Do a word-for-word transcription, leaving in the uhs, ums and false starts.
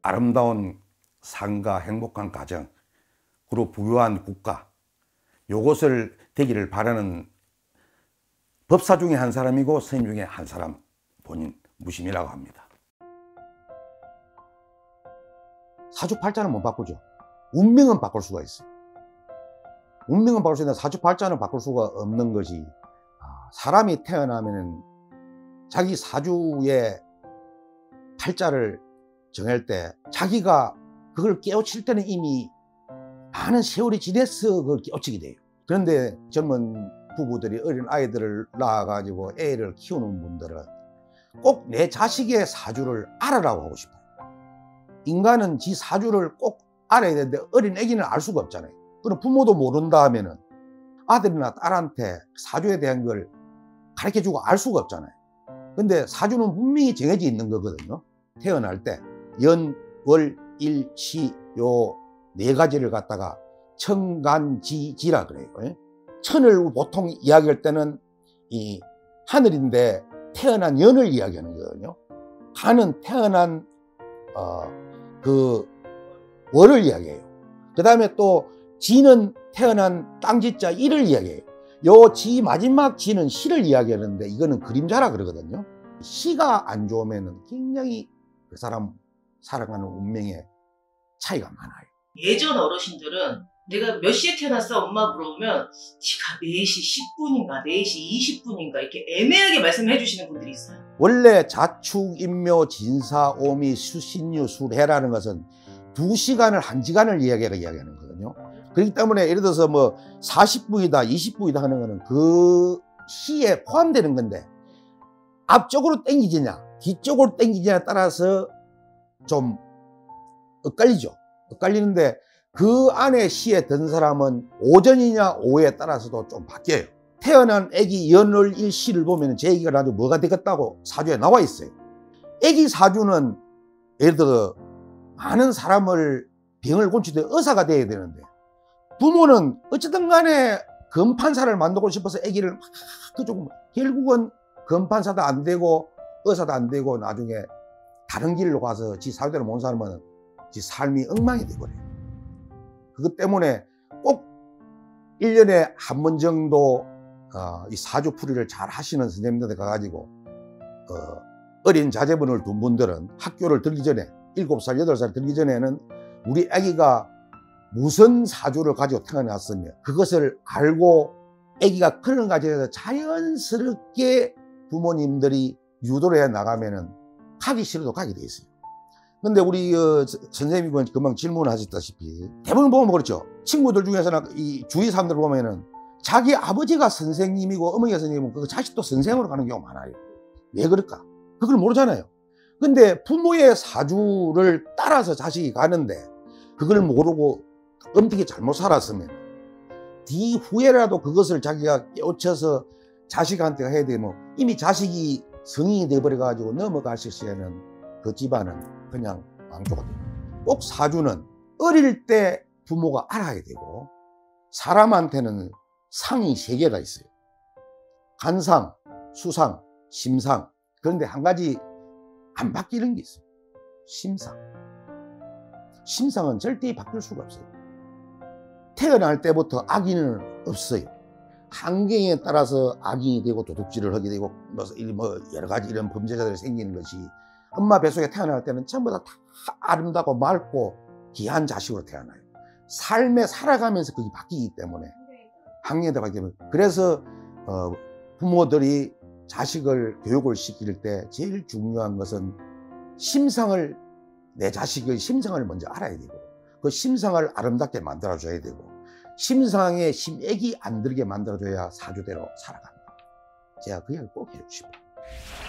아름다운 삶과 행복한 가정, 그리고 부유한 국가, 요것을 되기를 바라는 법사 중에 한 사람이고 스님 중에 한 사람, 본인 무심이라고 합니다. 사주팔자는 못 바꾸죠. 운명은 바꿀 수가 있어요. 운명은 바꿀 수 있는데 사주팔자는 바꿀 수가 없는 것이, 사람이 태어나면은 자기 사주의 팔자를 정할 때 자기가 그걸 깨우칠 때는 이미 많은 세월이 지나서 그걸 깨우치게 돼요. 그런데 젊은 부부들이 어린 아이들을 낳아가지고 애를 키우는 분들은 꼭 내 자식의 사주를 알아라고 하고 싶어요. 인간은 지 사주를 꼭 알아야 되는데 어린 애기는 알 수가 없잖아요. 그럼 부모도 모른다 하면은 아들이나 딸한테 사주에 대한 걸 가르쳐주고 알 수가 없잖아요. 근데 사주는 분명히 정해져 있는 거거든요. 태어날 때 연, 월, 일, 시 요 네 가지를 갖다가 천간지지라 그래요. 천을 보통 이야기할 때는 이 하늘인데 태어난 연을 이야기하는 거거든요. 간은 태어난 어, 그 월을 이야기해요. 그 다음에 또 지는 태어난 땅지자 일을 이야기해요. 요 지 마지막 지는 시를 이야기하는데 이거는 그림자라 그러거든요. 시가 안 좋으면 굉장히 그 사람 살아가는 운명에 차이가 많아요. 예전 어르신들은 내가 몇 시에 태어났어 엄마 물어보면 지가 네 시 십 분인가 네 시 이십 분인가 이렇게 애매하게 말씀해 주시는 분들이 있어요. 원래 자축, 인묘, 진사, 오미, 수신유, 술해라는 것은 두 시간을 한 시간을 이야기하는 이야기하는 거거든요. 그렇기 때문에 예를 들어서 뭐 사십 분이다 이십 분이다 하는 거는 그 시에 포함되는 건데 앞쪽으로 땡기지냐 뒤쪽으로 땡기지냐에 따라서 좀 엇갈리죠. 엇갈리는데 그 안에 시에 든 사람은 오전이냐 오후에 따라서도 좀 바뀌어요. 태어난 애기 연월 일시를 보면 제 애기가 나중에 뭐가 되겠다고 사주에 나와 있어요. 애기 사주는 예를 들어 많은 사람을 병을 고치되 의사가 돼야 되는데 부모는 어쨌든 간에 검판사를 만들고 싶어서 애기를 막 그쪽 결국은 검판사도 안 되고 의사도 안 되고 나중에 다른 길로 가서 지 사주대로 못 살면 지 삶이 엉망이 돼버려요. 그것 때문에 꼭 일 년에 한 번 정도 어, 이 사주풀이를 잘 하시는 선생님들한테 가가지고 어, 어린 자제분을 둔 분들은 학교를 들기 전에 일곱 살, 여덟 살 들기 전에는 우리 아기가 무슨 사주를 가지고 태어났으며 그것을 알고 아기가 그런 가정에서 자연스럽게 부모님들이 유도를 해 나가면은 가기 싫어도 가게 돼 있어요. 근데 우리 어, 선생님이 금방 질문하셨다시피 대부분 보면 그렇죠. 친구들 중에서는 이 주위 사람들 보면은 자기 아버지가 선생님이고 어머니가 선생님이고 그 자식도 선생으로 가는 경우가 많아요. 왜 그럴까? 그걸 모르잖아요. 근데 부모의 사주를 따라서 자식이 가는데 그걸 모르고 엄격히 잘못 살았으면 뒤후에라도 그것을 자기가 깨우쳐서 자식한테 해야 되면 이미 자식이 성인이 돼버려가지고 넘어가실 시에는 그 집안은 그냥 망조가 돼요. 꼭 사주는 어릴 때 부모가 알아야 되고 사람한테는 상이 세 개가 있어요. 간상, 수상, 심상. 그런데 한 가지 안 바뀌는 게 있어요. 심상. 심상은 절대 바뀔 수가 없어요. 태어날 때부터 악인은 없어요. 환경에 따라서 악인이 되고 도둑질을 하게 되고 뭐 여러 가지 이런 범죄자들이 생기는 것이 엄마 뱃속에 태어날 때는 전부 다, 다 아름답고 맑고 귀한 자식으로 태어나요. 삶에 살아가면서 그게 바뀌기 때문에 환경에 따라 바뀌기 때문에 그래서 어, 부모들이 자식을 교육을 시킬 때 제일 중요한 것은 심성을 내 자식의 심성을 먼저 알아야 되고 그 심성을 아름답게 만들어줘야 되고 심상에 심액이 안 들게 만들어줘야 사주대로 살아갑니다. 제가 그 얘기를 꼭 해주고 싶어요.